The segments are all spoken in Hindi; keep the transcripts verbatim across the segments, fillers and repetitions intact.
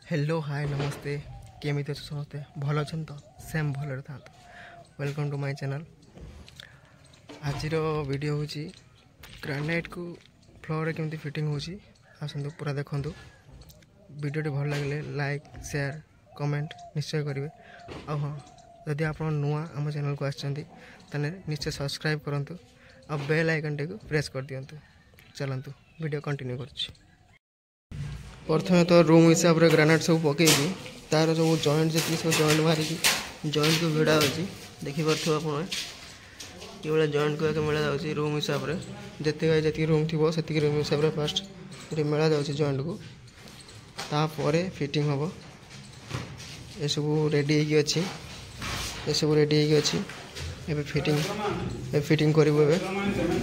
हेलो हाय नमस्ते केमिति अच्छे समस्ते भल अच्छे तो सेम भल था वेलकम टू माय चैनल। आज वीडियो हूँ ग्रेनाइट को फ्लोर केमती फिटिंग होची आसतु पूरा देखु। वीडियो भल लगे लाइक शेयर कमेंट निश्चय करेंगे। आ हाँ जदि आप नुआ आम चैनल को आसछन्ति ताने निश्चय सब्सक्राइब करंतु आ बेल आइकन टी प्रेस कर दियंतु। चलंतु वीडियो कंटिन्यू करछि। प्रथम तो रूम हिसाब रे ग्रेनाइट सब पकईकि तार सब जॉइंट जी सब जॉइंट मारिकी जॉइंट को भिड़ा अच्छी देखी पार्थ आप ये जॉइंट को मेला जाऊँगी रूम हिसाब रे जिते जी रूम थी से रूम हिसाब रे फास्ट ये मेला जाऊँगी जॉइंट को तापर फिटिंग हम ये सब रेडी होगी अच्छी ये सब रेडी होगी अच्छी ए फिटिंग फिटिंग करूँ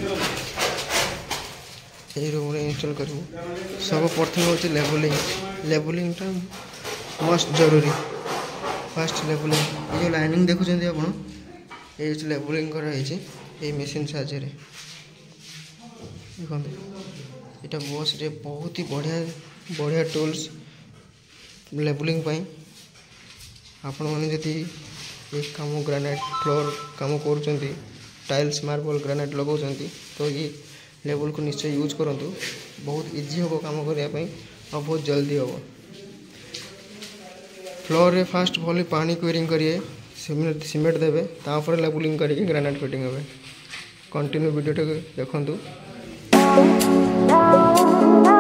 ये रूम रे इंस्टॉल करूँ। सब प्रथम हूँ लेवलिंग लेवलिंग टा मस्ट जरूरी। फास्ट लेवलिंग ये जो लाइनिंग देखुं आप ये लेवलिंग कराई मेसीन साहाଯ୍य देखो यहाँ बस रे बहुत ही बढ़िया बढ़िया टूल्स लेवलिंग पाई आपण मैंने जदि ये कम ग्रेनाइट फ्लोर कम कर टाइल्स मार्बल ग्रेनाइट लगा तो ये लेवल को निश्चय यूज करंतु बहुत इजी हो काम करने और बहुत जल्दी हम फ्लोर रे फास्ट भली पानी क्यूरिंग करिए सीमेंट सीमेंट देवे तापर लेवलिंग करके ग्रेनाइट फिटिंग हे। कंटिन्यू वीडियो देखंतु।